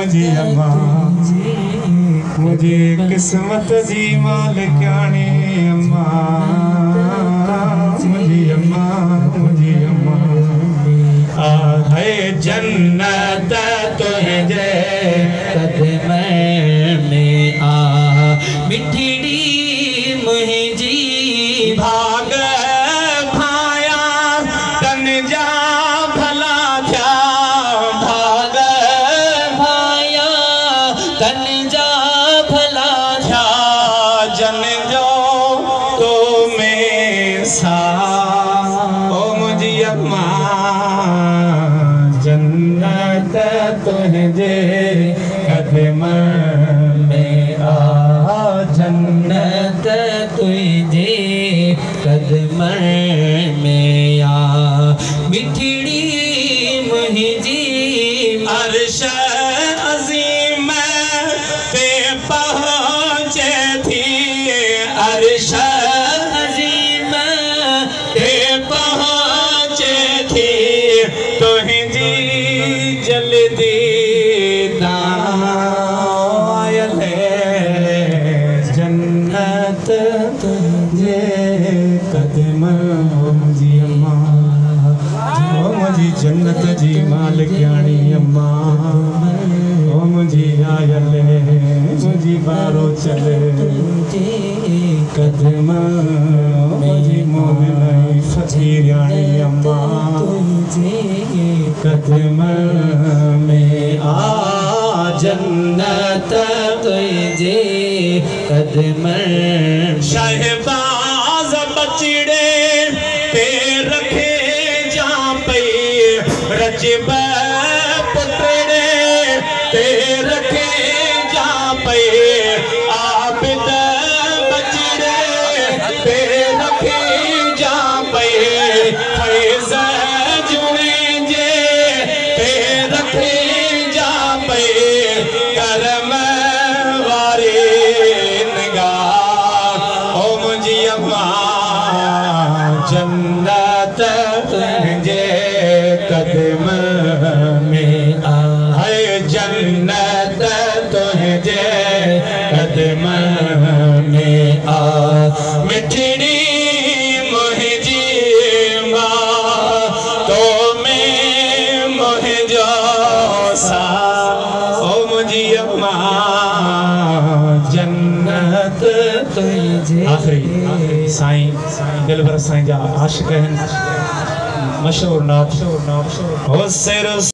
मुझी अम्मा मुझे किस्मत जी मालिकानी अम्मा मुझी अम्मा है जन्नत तुझे कदम में आ मिठड़ी मुझी भाग भाया तन जा भला था भाग भाया तन जा भला था जन जो तो में सा ओ मुझी अम्मा जन्नत तुझे कदम में आ जन्नत तुझे कदम में आ मिठड़ी मुझी अर्श अज़ीम पे पहुँचे थी अर्श अज़ीम पे पहुँचे थी तुझी जल्दी दायल जन्नत तुझे कदम मुझी अम्मा ओ मुझी जन्नत जी मालिकानी अम्मा ओ मुझी आयल मुझी बारो चले कदम मुझी मोमिन फकीरानी अम्मा कदम में आ जन्नत तुझे कदम शहबाज बचड़े ते रखे जा पे रजब पुतड़े ते रखे जा पे आबिद बचड़े ते रखे जा पे फैज़ करम वारे निगाह ओ मुझी अम्मा जन्नत तुझे कदम में आए जन्नत तुझे कदम में आ मिठड़ी मुझी माँ तो में मुझो सा जन्नत तुझे आखिरी साईं दिलबर साईं जा आशिक़ आहिनि मशहूर नात हो सिर